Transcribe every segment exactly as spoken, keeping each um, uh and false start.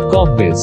कॉर्बेज।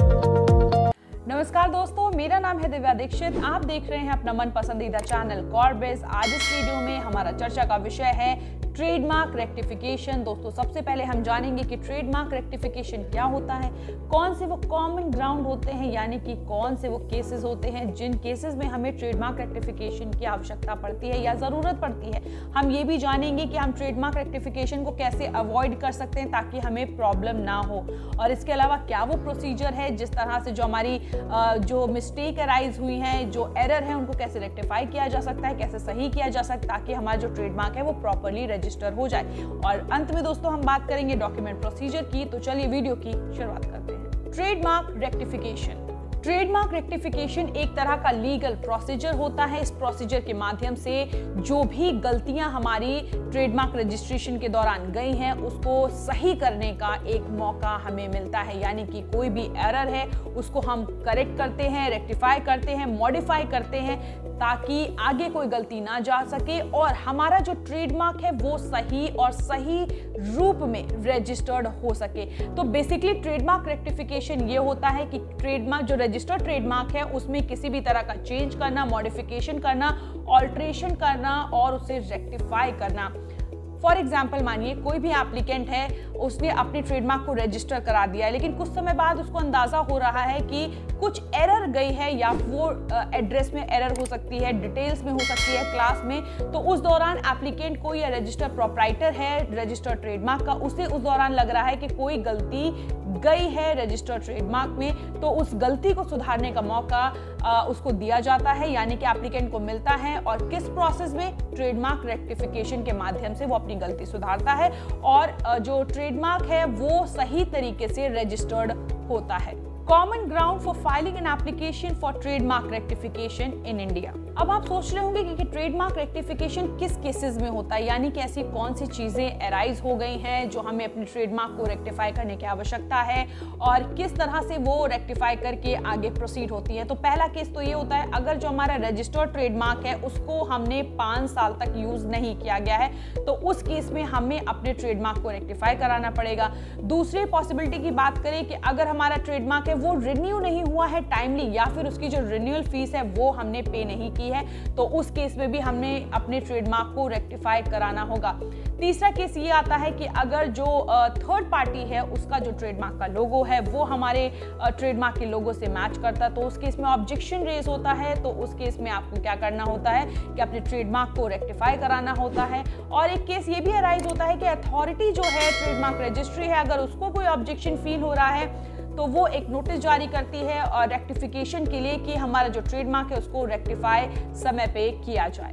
नमस्कार दोस्तों, मेरा नाम है दिव्या दीक्षित। आप देख रहे हैं अपना मन पसंदीदा चैनल कॉर्बेज। आज इस वीडियो में हमारा चर्चा का विषय है ट्रेडमार्क रेक्टिफिकेशन। दोस्तों, सबसे पहले हम जानेंगे कि ट्रेडमार्क रेक्टिफिकेशन क्या होता है, कौन से वो कॉमन ग्राउंड होते हैं, यानी कि कौन से वो केसेस होते हैं जिन केसेस में हमें ट्रेडमार्क रेक्टिफिकेशन की आवश्यकता पड़ती है या ज़रूरत पड़ती है। हम ये भी जानेंगे कि हम ट्रेडमार्क रेक्टिफिकेशन को कैसे अवॉइड कर सकते हैं ताकि हमें प्रॉब्लम ना हो, और इसके अलावा क्या वो प्रोसीजर है जिस तरह से जो हमारी जो मिस्टेक अराइज हुई है, जो एरर है, उनको कैसे रेक्टिफाई किया जा सकता है, कैसे सही किया जा सकता है ताकि हमारा जो ट्रेडमार्क है वो प्रॉपरली रजिस्टर हो जाए। और अंत में दोस्तों हम बात करेंगे डॉक्यूमेंट प्रोसीजर की। तो चलिए वीडियो की शुरुआत करते हैं। Trademark rectification. ट्रेडमार्क रेक्टिफिकेशन एक तरह का लीगल प्रोसीजर होता है। इस प्रोसीजर के माध्यम से जो भी गलतियां हमारी ट्रेडमार्क रजिस्ट्रेशन के दौरान गई हैं उसको सही करने का एक मौका हमें मिलता है, यानी कि कोई भी एरर है उसको हम करेक्ट करते हैं, रेक्टिफाई करते हैं, मॉडिफाई करते हैं ताकि आगे कोई गलती ना जा सके और हमारा जो ट्रेडमार्क है वो सही और सही रूप में रजिस्टर्ड हो सके। तो बेसिकली ट्रेडमार्क रेक्टिफिकेशन ये होता है कि ट्रेडमार्क जो रजिस्टर्ड ट्रेडमार्क है उसमें किसी भी तरह का चेंज करना, मॉडिफिकेशन करना, ऑल्ट्रेशन करना और उसे रेक्टिफाई करना। फॉर एग्जाम्पल मानिए कोई भी एप्लीकेंट है, उसने अपने ट्रेडमार्क को रजिस्टर करा दिया है, लेकिन कुछ समय बाद उसको अंदाजा हो रहा है कि कुछ एरर गई है, या वो एड्रेस में एरर हो सकती है, डिटेल्स में हो सकती है, क्लास में। तो उस दौरान एप्लीकेंट को या रजिस्टर प्रोप्राइटर है रजिस्टर्ड ट्रेडमार्क का, उसे उस दौरान लग रहा है कि कोई गलती गई है रजिस्टर्ड ट्रेडमार्क में, तो उस गलती को सुधारने का मौका आ, उसको दिया जाता है, यानी कि एप्लीकेंट को मिलता है। और किस प्रोसेस में? ट्रेडमार्क रेक्टिफिकेशन के माध्यम से वो अपनी गलती सुधारता है और जो ट्रेडमार्क है वो सही तरीके से रजिस्टर्ड होता है। Common ground for filing an application for trademark rectification in India. अब आप सोच रहे होंगे कि, कि ट्रेडमार्क रेक्टिफिकेशन किस केसेस में होता है, यानी कि ऐसी कौन सी चीजें अराइज हो गई हैं जो हमें अपने ट्रेडमार्क को रेक्टिफाई करने की आवश्यकता है और किस तरह से वो रेक्टिफाई करके आगे प्रोसीड होती है। तो पहला केस तो ये होता है अगर जो हमारा रजिस्टर्ड ट्रेडमार्क है उसको हमने पांच साल तक यूज नहीं किया गया है, तो उस केस में हमें अपने ट्रेडमार्क को रेक्टिफाई कराना पड़ेगा। दूसरी पॉसिबिलिटी की बात करें कि अगर हमारा ट्रेडमार्क है वो रिन्यू नहीं हुआ है टाइमली, या फिर उसकी जो रिन्यूअल फीस है वो हमने पे नहीं की है, तो उस केस में भी हमने अपने ट्रेडमार्क को रेक्टिफाई कराना होगा। तीसरा केस ये आता है कि अगर जो थर्ड पार्टी है उसका जो ट्रेडमार्क का लोगो है वो हमारे ट्रेडमार्क के लोगो से मैच करता है, तो उस केस में ऑब्जेक्शन रेज होता है। तो उस केस में आपको क्या करना होता है कि अपने ट्रेडमार्क को रेक्टिफाई कराना होता है। और एक केस ये भी अराइज होता है कि अथॉरिटी जो है ट्रेडमार्क रजिस्ट्री है, अगर उसको कोई ऑब्जेक्शन फील हो रहा है तो वो एक नोटिस जारी करती है और रेक्टिफिकेशन के लिए कि हमारा जो ट्रेडमार्क है उसको रेक्टिफाई समय पे किया जाए।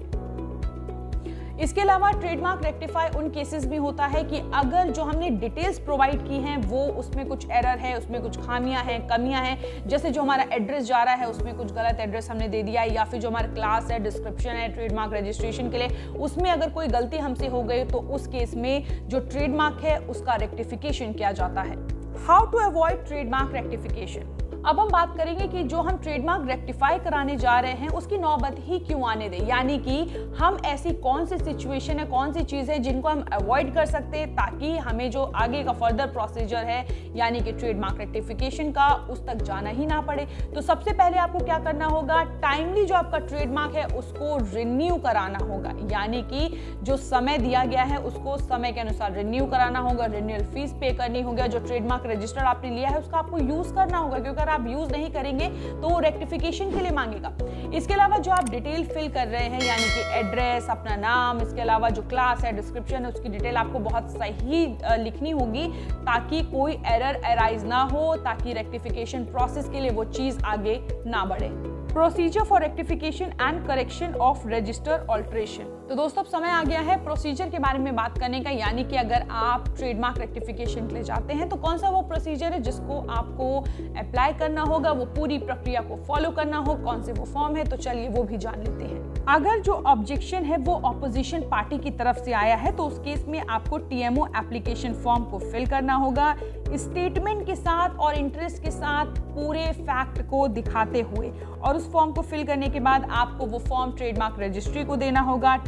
इसके अलावा ट्रेडमार्क रेक्टिफाई उन केसेस में होता है कि अगर जो हमने डिटेल्स प्रोवाइड की हैं वो उसमें कुछ एरर है, उसमें कुछ खामियां हैं, कमियां हैं, जैसे जो हमारा एड्रेस जा रहा है उसमें कुछ गलत एड्रेस हमने दे दिया है, या फिर जो हमारा क्लास है, डिस्क्रिप्शन है ट्रेडमार्क रजिस्ट्रेशन के लिए, उसमें अगर कोई गलती हमसे हो गई तो उस केस में जो ट्रेडमार्क है उसका रेक्टिफिकेशन किया जाता है। How to avoid trademark rectification. अब हम बात करेंगे कि जो हम ट्रेडमार्क रेक्टिफाई कराने जा रहे हैं उसकी नौबत ही क्यों आने दें, यानी कि हम ऐसी कौन सी सिचुएशन है, कौन सी चीज़ है जिनको हम अवॉइड कर सकते हैं ताकि हमें जो आगे का फर्दर प्रोसीजर है यानी कि ट्रेडमार्क रेक्टिफिकेशन का उस तक जाना ही ना पड़े। तो सबसे पहले आपको क्या करना होगा, टाइमली जो आपका ट्रेडमार्क है उसको रिन्यू कराना होगा, यानी कि जो समय दिया गया है उसको समय के अनुसार रिन्यू कराना होगा, रिन्यूअल फीस पे करनी होगी, जो ट्रेडमार्क रजिस्टर आपने लिया है उसका आपको यूज करना होगा, क्योंकि आप यूज नहीं करेंगे तो वो रेक्टिफिकेशन के लिए मांगेगा। इसके अलावा जो आप डिटेल फिल कर रहे हैं यानी कि एड्रेस, अपना नाम, इसके अलावा जो क्लास है, डिस्क्रिप्शन है, उसकी डिटेल आपको बहुत सही लिखनी होगी ताकि कोई एरर अराइज ना हो, ताकि रेक्टिफिकेशन प्रोसेस के लिए वो चीज आगे ना बढ़े। Procedure for rectification and correction of register alteration. तो दोस्तों अब समय आ गया है प्रोसीजर के बारे में बात करने का, यानी कि अगर आप ट्रेडमार्क रेक्टिफिकेशन के लिए जाते हैं तो कौन सा वो प्रोसीजर है जिसको आपको अप्लाई करना होगा, वो पूरी प्रक्रिया को फॉलो करना हो, कौन से वो फॉर्म है, तो चलिए वो भी जान लेते हैं। अगर जो ऑब्जेक्शन है वो ऑपोजिशन पार्टी की तरफ से आया है तो उस केस में आपको टीएमओ एप्लीकेशन फॉर्म को फिल करना होगा, स्टेटमेंट के साथ और इंटरेस्ट के साथ पूरे फैक्ट को दिखाते हुए, और उस फॉर्म को फिल करने के बाद आपको वो फॉर्म ट्रेडमार्क रजिस्ट्री को देना होगा।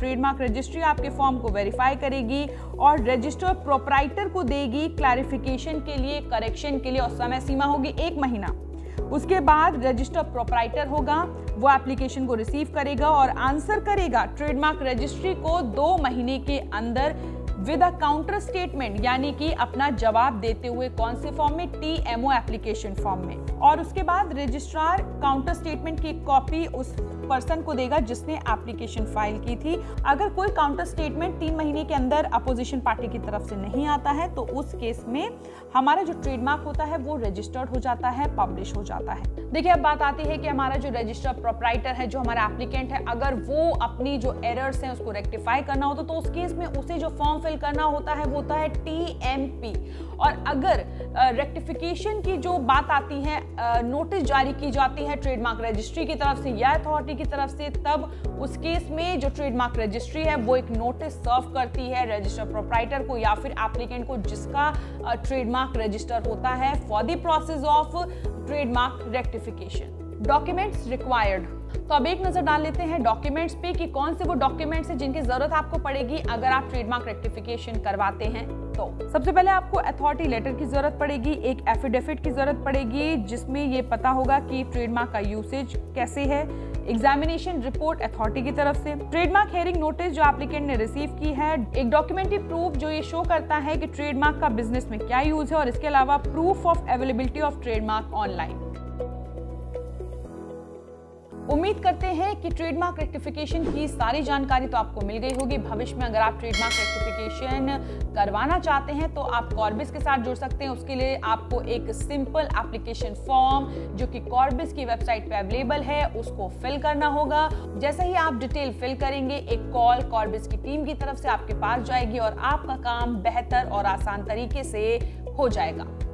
ट्रेडमार्क रजिस्ट्री आपके फॉर्म को वेरीफाई करेगी और रजिस्टर प्रोप्राइटर को देगी क्लैरिफिकेशन के लिए, करेक्शन के लिए, और समय सीमा होगी एक महीना। उसके बाद रजिस्टर प्रोप्राइटर होगा, वो एप्लीकेशन को रिसीव करेगा और आंसर करेगा ट्रेडमार्क रजिस्ट्री को दो महीने के अंदर विद अ काउंटर स्टेटमेंट, यानी कि अपना जवाब देते हुए। कौन से फॉर्म में? T M O application form में। और उसके बाद रजिस्ट्रार काउंटर स्टेटमेंट की कॉपी उस पर्सन को देगा जिसने एप्लीकेशन फाइल की थी। अगर कोई काउंटर स्टेटमेंट तीन महीने के अंदर अपोजिशन पार्टी की तरफ से नहीं आता है तो उस केस में हमारा जो ट्रेडमार्क होता है वो रजिस्टर्ड हो जाता है, पब्लिश हो जाता है। देखिए, अब बात आती है कि हमारा जो रजिस्टर्ड प्रोप्राइटर है, जो हमारा एप्लीकेंट है, अगर वो अपनी जो एरर्स हैं उसको रेक्टिफाई करना होता तो उस केस में उसे जो फॉर्म फिल करना होता है वो होता है टी एम पी। और अगर रेक्टिफिकेशन की जो बात आती है, नोटिस जारी की जाती है ट्रेडमार्क रजिस्ट्री की तरफ से या अथॉरिटी की तरफ से, तब उस केस में जो ट्रेडमार्क रजिस्ट्री है वो एक नोटिस सर्व करती है रजिस्टर प्रोप्राइटर को या फिर एप्लीकेंट को जिसका ट्रेडमार्क रजिस्टर होता है, for the process of trademark rectification. Documents required. तो अब एक नजर डाल लेते हैं डॉक्यूमेंट्स पे कि कौन से वो डॉक्यूमेंट्स हैं जिनकी जरूरत आपको पड़ेगी अगर आप ट्रेडमार्क रेक्टिफिकेशन करवाते हैं। तो सबसे पहले आपको अथॉरिटी लेटर की जरूरत पड़ेगी, एक एफिडेविट की जरूरत पड़ेगी जिसमें ये पता होगा कि ट्रेडमार्क का यूसेज कैसे है, एग्जामिनेशन रिपोर्ट अथॉरिटी की तरफ से, ट्रेडमार्क हियरिंग नोटिस जो एप्लीकेंट ने रिसीव की है, एक डॉक्यूमेंट्री प्रूफ जो ये शो करता है कि ट्रेडमार्क का बिजनेस में क्या यूज है, और इसके अलावा proof of availability of trademark online. उम्मीद करते हैं कि ट्रेडमार्क रेक्टिफिकेशन की सारी जानकारी तो आपको मिल गई होगी। भविष्य में अगर आप ट्रेडमार्क रेक्टिफिकेशन करवाना चाहते हैं तो आप कॉर्बिस के साथ जुड़ सकते हैं। उसके लिए आपको एक सिंपल एप्लीकेशन फॉर्म जो कि कॉर्बिस की वेबसाइट पे अवेलेबल है उसको फिल करना होगा। जैसे ही आप डिटेल फिल करेंगे एक कॉल कॉर्बिस की टीम की तरफ से आपके पास जाएगी और आपका काम बेहतर और आसान तरीके से हो जाएगा।